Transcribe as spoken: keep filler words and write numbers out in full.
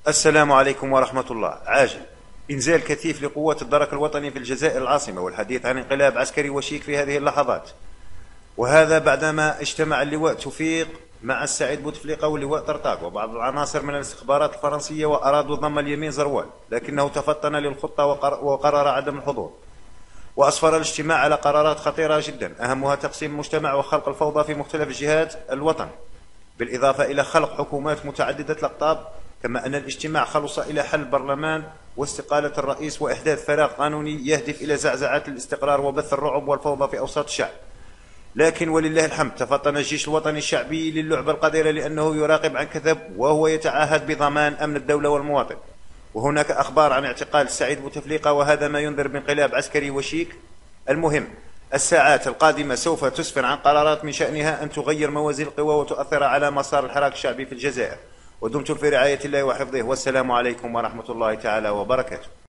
السلام عليكم ورحمة الله. عاجل إنزال كثيف لقوات الدرك الوطني في الجزائر العاصمة والحديث عن انقلاب عسكري وشيك في هذه اللحظات، وهذا بعدما اجتمع اللواء توفيق مع السعيد بوتفليقة واللواء طرطاق وبعض العناصر من الاستخبارات الفرنسية وأرادوا ضم اليمين زروال، لكنه تفطن للخطة وقرر عدم الحضور، وأسفر الاجتماع على قرارات خطيرة جدا أهمها تقسيم المجتمع وخلق الفوضى في مختلف جهات الوطن، بالإضافة إلى خلق حكومات متعددة الأقطاب، كما أن الاجتماع خلص إلى حل البرلمان واستقالة الرئيس وإحداث فراغ قانوني يهدف إلى زعزعة الاستقرار وبث الرعب والفوضى في أوساط الشعب. لكن ولله الحمد تفطن الجيش الوطني الشعبي للعبة القذرة لأنه يراقب عن كثب وهو يتعهد بضمان أمن الدولة والمواطن. وهناك أخبار عن اعتقال السعيد بوتفليقة، وهذا ما ينذر بانقلاب عسكري وشيك. المهم الساعات القادمة سوف تسفر عن قرارات من شأنها أن تغير موازين القوى وتؤثر على مسار الحراك الشعبي في الجزائر. ودمتم في رعاية الله وحفظه، والسلام عليكم ورحمة الله تعالى وبركاته.